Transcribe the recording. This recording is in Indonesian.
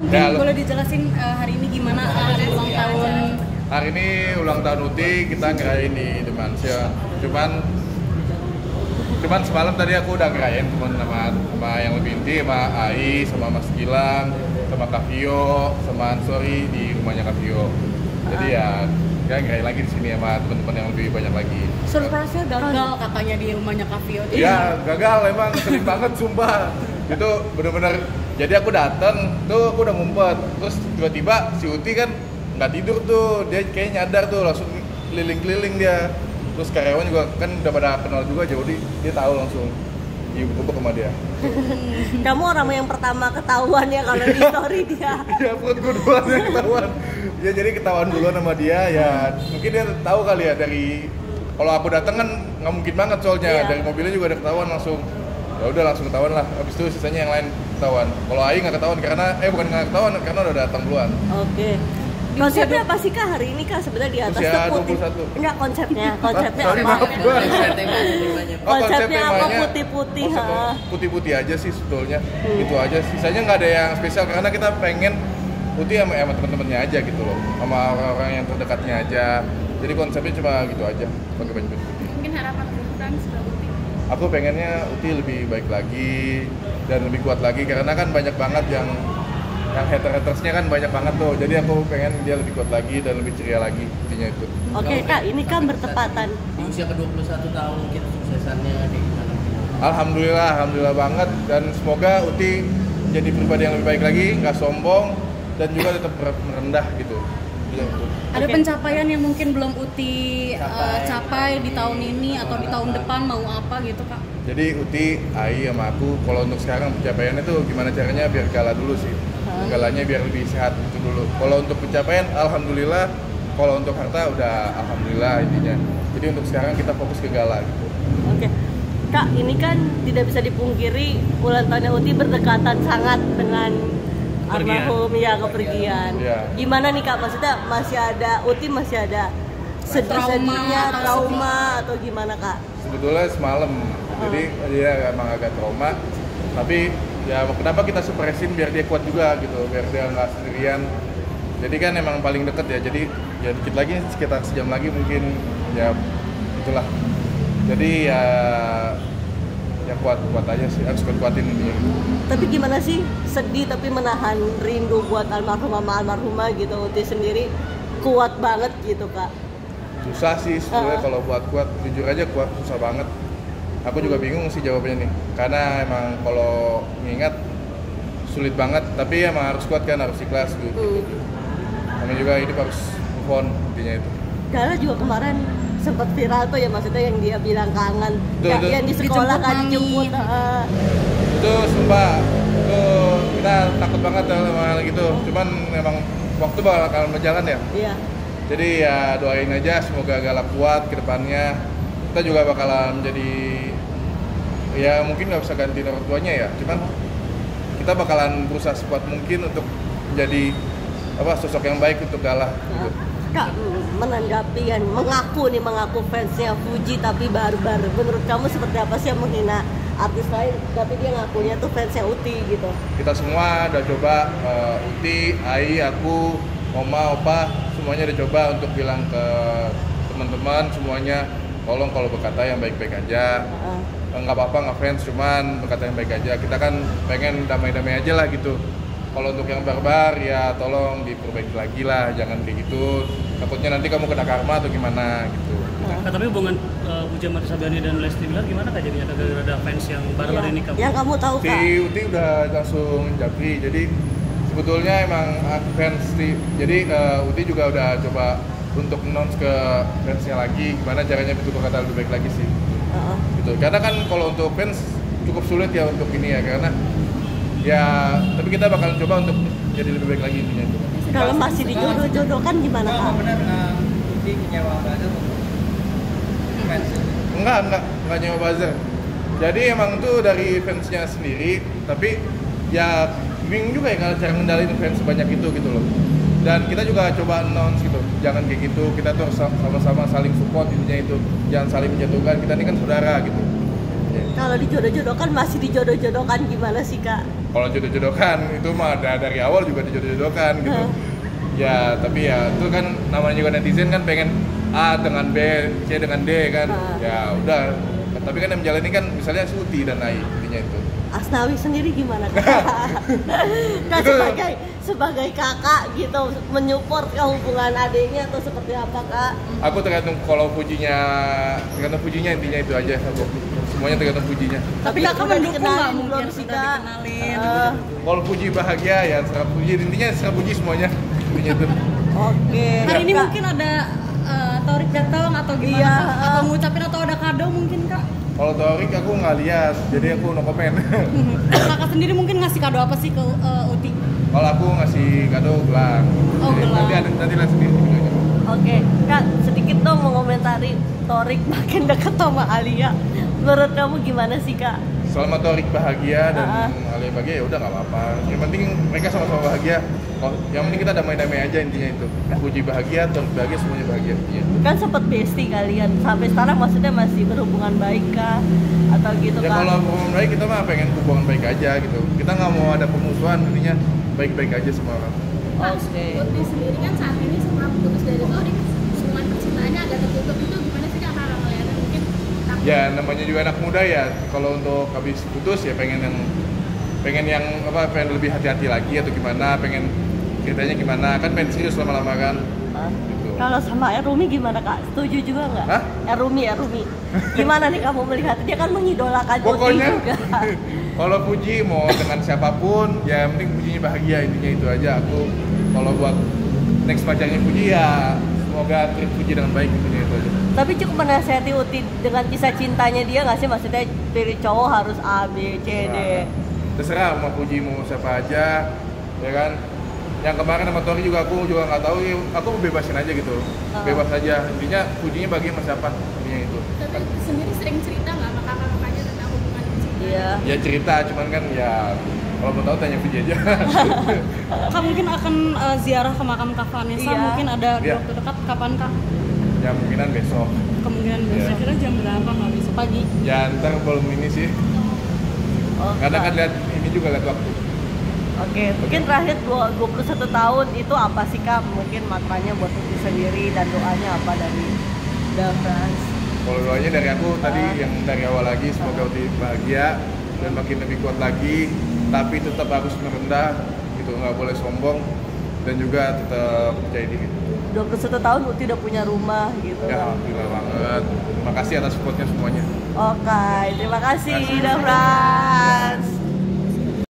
Mungkin boleh dijelasin hari ini gimana hari ulang tahun? Hari ini ulang tahun Uti, kita ngerayain di Demansia. Cuman semalam tadi aku udah ngerayain sama yang lebih inti, sama Ai, sama Mas Gilang, sama Kak Vio, sama Ansori di rumahnya Kak Vio. Jadi ya kita ngerayain lagi di sini sama teman-teman yang lebih banyak lagi. Surprise-nya gagal katanya di rumahnya Kak Vio. Iya, gagal emang sering banget sumpah. Itu bener-bener, jadi aku dateng tuh aku udah ngumpet, terus tiba-tiba si Uti kan nggak tidur tuh, dia kayak nyadar tuh langsung keliling-keliling dia. Terus karyawan juga kan udah pada kenal juga, jadi dia tahu langsung diubuk sama dia. Kamu orang yang pertama ketahuan ya kalau di story dia. Iya, perut gue duluan yang ketahuan. Ya jadi ketahuan duluan sama dia, ya mungkin dia tahu kali ya dari, kalau aku datang kan nggak mungkin banget soalnya, dari mobilnya juga ada ketahuan langsung. Ya udah langsung ketahuan lah, habis itu sisanya yang lain ketahuan. Kalau Ai nggak ketahuan karena bukan nggak ketahuan karena udah datang duluan. Oke. Konsepnya apa sih Kak hari ini Kak sebenarnya di atas usia tuh putih? 21. Enggak, konsepnya Sorry, apa? maaf gua. Konsepnya apa putih-putih? Putih-putih aja sih sebetulnya. Itu aja. Sisanya nggak ada yang spesial karena kita pengen putih sama teman-temannya aja gitu loh, sama orang-orang yang terdekatnya aja. Jadi konsepnya cuma gitu aja, pakai baju putih. Mungkin harapan kedepan sudah Uti. Aku pengennya Uti lebih baik lagi dan lebih kuat lagi karena kan banyak banget yang hater-hatersnya kan banyak banget tuh. Jadi aku pengen dia lebih kuat lagi dan lebih ceria lagi intinya itu. Oke Kak, ini kan bertepatan di usia ke-21 tahun mungkin suksesannya di mana? Alhamdulillah banget, dan semoga Uti jadi pribadi yang lebih baik lagi, nggak sombong dan juga tetap merendah gitu. Ada pencapaian yang mungkin belum Uti capai di tahun ini atau di tahun depan, mau apa gitu Kak? Jadi Uti, Ai sama aku, kalau untuk sekarang pencapaiannya tuh gimana caranya biar gala dulu sih. Galanya biar lebih sehat itu dulu. Kalau untuk pencapaian alhamdulillah, kalau untuk harta udah alhamdulillah intinya. Jadi untuk sekarang kita fokus ke gala gitu. Oke. Kak, ini kan tidak bisa dipungkiri ulang tahunnya Uti berdekatan sangat dengan almarhum ya kepergian. Ya. Gimana nih Kak, maksudnya Uti masih ada sedih-sedihnya, trauma atau gimana Kak? Sebetulnya semalam, jadi dia emang agak trauma, tapi ya kenapa kita suppresin biar dia kuat juga gitu, biar dia nggak sendirian. Jadi kan emang paling deket ya, jadi ya dikit lagi sekitar sejam lagi mungkin, ya itulah. Jadi ya kuat aja sih, harus kuatin intinya. Tapi gimana sih, sedih tapi menahan rindu buat almarhum sama almarhumah gitu. Uti sendiri kuat banget gitu Kak. Susah sih sebenarnya kalau buat kuat, jujur aja kuat susah banget. Aku juga bingung sih jawabannya nih, karena emang kalau ngingat sulit banget, tapi emang harus kuat kan, harus ikhlas gitu. Sama juga hidup harus move on intinya itu. Karena juga kemarin sempat viral tuh ya, maksudnya yang dia bilang kangen, yang di sekolah kan dijemput. Itu sumpah, itu kita takut banget sama hal gitu. Cuman memang waktu bakal berjalan ya. Iya. Jadi ya doain aja semoga galak kuat ke depannya. Kita juga bakalan menjadi, ya mungkin nggak bisa gantiin orang tuanya ya, cuman kita bakalan berusaha sekuat mungkin untuk menjadi sosok yang baik untuk Galah gitu. Kak, menanggapi yang mengaku fansnya Fuji tapi barbar, menurut kamu seperti apa sih yang menghina artis lain tapi dia ngakunya tuh fansnya Uti gitu? Kita semua udah coba, Uti, Ai, aku, Oma, Opa, semuanya udah coba untuk bilang ke teman-teman semuanya, tolong kalau berkata yang baik-baik aja. Nggak apa-apa ngefans, cuman berkata yang baik aja. Kita kan pengen damai-damai aja lah gitu. Kalau untuk yang barbar ya tolong diperbaiki lagi lah, jangan kayak gitu. Takutnya nanti kamu kena karma atau gimana gitu. Nah, tapi hubungan Puja Mati Sabani dan Lesti Bilar gimana Kak jadinya gara-gara ada fans yang barbar ini Kak? Yang kamu tahu Kak? Si Uti udah langsung japri, jadi sebetulnya emang fans jadi Uti juga udah coba untuk announce ke fansnya lagi gimana caranya betul kata lebih baik lagi sih. Gitu. Karena kan kalau untuk fans cukup sulit ya untuk ini ya, karena ya tapi kita bakalan coba untuk jadi lebih baik lagi intinya itu. Kalau masih dijodoh-jodohkan gimana Kak? Benar Uti nyewa buzzer untuk fans? Enggak nyewa buzzer. Jadi emang tuh dari fansnya sendiri, tapi ya bingung juga ya kalau cara ngendalin fans sebanyak itu gitu loh. Dan kita juga coba announce gitu, jangan kayak gitu, kita tuh sama-sama saling support intinya itu, jangan saling menjatuhkan, kita ini kan saudara gitu. Kalau dijodoh-jodohkan masih dijodoh-jodohkan gimana sih Kak? Kalau jodoh-jodohkan itu mah dari awal juga dijodoh-jodohkan gitu. Ya tapi ya itu kan namanya juga netizen kan pengen A dengan B, C dengan D kan. Ya udah. Tapi kan yang menjalani kan misalnya Suti dan Ai intinya itu. Asnawi sendiri gimana Kak? Kak sebagai kakak gitu menyupport ke hubungan adiknya atau seperti apa Kak? Aku tergantung pujinya intinya itu aja aku. Semuanya tergantung pujinya. Tapi kakak mendukung nggak mungkin belum sih sudah Kak? dikenalin? Kalau puji bahagia ya serap puji, intinya serap puji semuanya intinya itu. Oke. Hari ini Kak. mungkin ada Torik datang atau gimana? Iya, Kak? Atau ngucapin atau ada kado mungkin Kak? Kalau Torik aku nggak lihat, jadi aku no komen. Kakak sendiri mungkin ngasih kado apa sih ke Uti? Kalau aku ngasih kado gelang. Oh, Jadi gelang. nanti lihat sendiri videonya. Oke, Kak, sedikit dong mengomentari Torik makin dekat sama Alia. Menurut kamu gimana sih Kak? Selama Torik bahagia dan Alia bahagia ya udah nggak apa-apa. Yang penting mereka sama-sama bahagia. Yang penting kita damai-damai aja intinya itu. Puji bahagia, Torik bahagia, semuanya bahagia intinya. Kan sempet bestie kalian, sampai sekarang maksudnya masih berhubungan baik kah? Atau gitu Ya Kak? kalau hubungan baik kita mah pengen hubungan baik aja gitu. Kita nggak mau ada permusuhan, intinya baik-baik aja semua orang. Oke. Putri sendiri kan saat ini setelah putus dari Torik, hubungan percintaannya agak tertutup, itu gimana sih Kak kalau ngeliatnya mungkin takut? Ya namanya juga anak muda ya. Kalau untuk habis putus ya pengen yang apa pengen lebih hati-hati lagi atau gimana, pengen ceritanya gimana, kan pengen serius lama-lama kan. Gitu. Kalau sama Erumi gimana Kak? Setuju juga nggak? Hah? Erumi. Gimana nih kamu melihat? Dia kan mengidolakan Uti Pokoknya juga. kalau puji mau dengan siapapun ya yang penting pujinya bahagia, intinya itu aja. Aku kalau buat next pacarnya puji ya semoga terpuji dengan baik, intinya itu aja. Tapi cukup menasihati Uti dengan kisah cintanya dia nggak sih? Maksudnya pilih cowok harus A, B, C, D. Terserah mau puji mau siapa aja ya kan. Yang kemarin sama Tori juga aku juga nggak tahu ya, aku bebasin aja gitu. Bebas aja, intinya pujinya bagi sama siapa, intinya itu. Tapi sendiri sering cerita nggak sama kakak-kakaknya tentang hubungan percintaan? Iya. Ya cerita, cuman kan ya kalau mau tahu tanya puji aja. Kak mungkin akan ziarah ke makam Kak Vanessa, Iya. mungkin ada di Iya. waktu dekat, kapan Kak? Ya mungkinan besok. Kemungkinan Iya. besok. Kira jam berapa Kak besok pagi? Ya ntar belum ini sih. Oke. Karena kan lihat ini juga lihat waktu. Oke, mungkin terakhir 21 tahun itu apa sih Kak? Mungkin maknanya buat Uti sendiri dan doanya apa dari Frans? Kalau doanya dari aku tadi yang dari awal lagi semoga Uti bahagia dan makin lebih kuat lagi, tapi tetap harus merendah gitu, nggak boleh sombong dan juga tetap percaya diri. 21 tahun Uti udah punya rumah gitu. Ya alhamdulillah banget. Terima kasih atas supportnya semuanya. Oke, terima kasih Frans.